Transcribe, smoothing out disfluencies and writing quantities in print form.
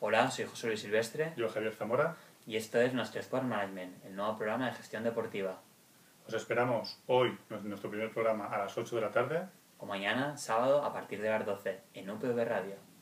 Hola, soy José Luis Silvestre. Yo, Javier Zamora. Y esto es nuestro Sport Management, el nuevo programa de gestión deportiva. Os esperamos hoy, en nuestro primer programa, a las 8 de la tarde. O mañana, sábado, a partir de las 12, en UPV Radio.